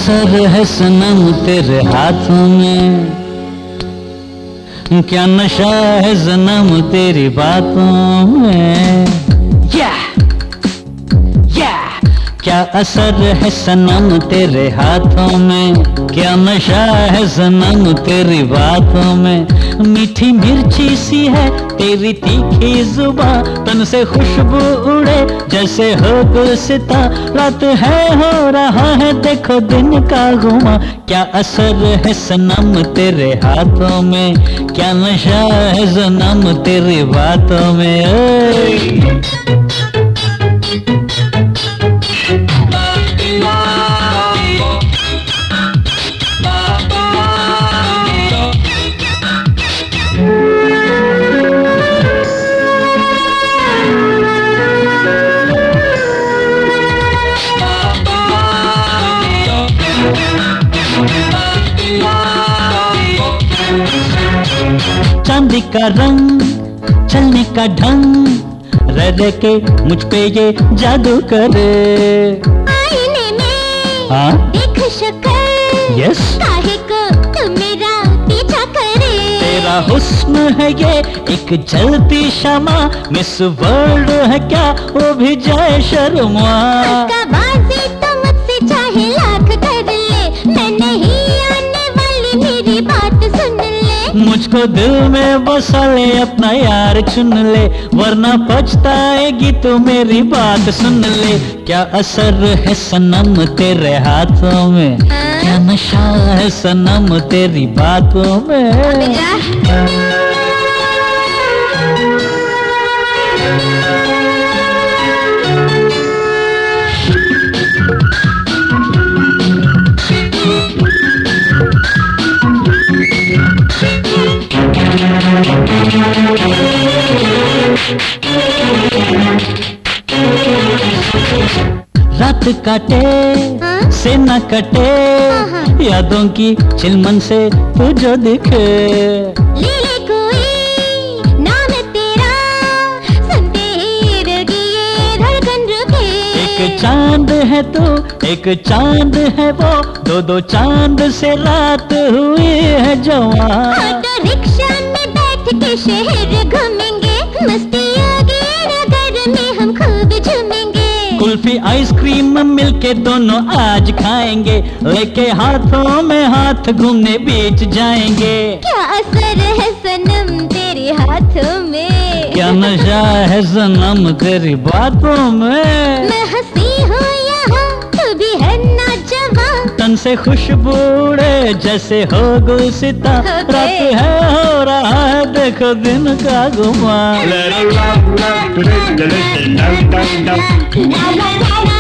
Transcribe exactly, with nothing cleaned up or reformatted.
असर है सनम तेरे हाथों में, क्या नशा है सनम तेरी बातों में। yeah! yeah! क्या असर है सनम तेरे हाथों में, क्या नशा है सनम तेरी बातों में। मीठी मिर्ची सी है तेरी तीखी जुबां, तन से खुशबू उड़े जैसे हो गुलसिता। रात है हो रहा है देखो दिन का घुमा, क्या असर है सनम तेरे हाथों में, क्या नशा है सनम तेरी बातों में। चांदी का रंग चलने का ढंग, रह रह के मुझ पे ये जादू करे। आईने में हाँ देख शक्ल, यस काहे को तू मेरा पीछा करे। तेरा हुस्न है ये एक जलती शमा, मिस वर्ल्ड है क्या वो भी जाए शर्मा। उसका बाजी तो मुझसे चाहे लाख कर ले, मैं नहीं आने वाली मेरी बात सुन ले। मुझको दिल में बसा ले अपना यार चुन ले, वरना पछताएगी तो मेरी बात सुन ले। क्या असर है सनम तेरे हाथों में, क्या नशा है सनम तेरी बातों में। रात काटे हाँ? से न कटे, हाँ। यादों की चिलमन से तू जो दिखे। ले ले कोई नाम तेरा, सुनते ही दिल की ये धड़कन रुके। एक चांद है तू एक चांद है वो, दो दो चांद से रात हुई है जवान। ऑटो रिक्शा में बैठ के शहर घूमेंगे, मस्ती होगी नगर में हम खूब झूमेंगे। कुल्फी आइसक्रीम मिलके दोनों आज खाएंगे, लेके हाथों में हाथ घूमने बीच जाएंगे। क्या असर है सनम तेरे हाथों में, क्या नशा है सनम तेरी बातों में। मैं हंसी हूँ यहाँ तू भी है नौजवान, तन से खुशबू उड़े जैसे हो गुलसिता। Okay. रात है हो रहा है देखो दिन का घुमा। ला ला ला ला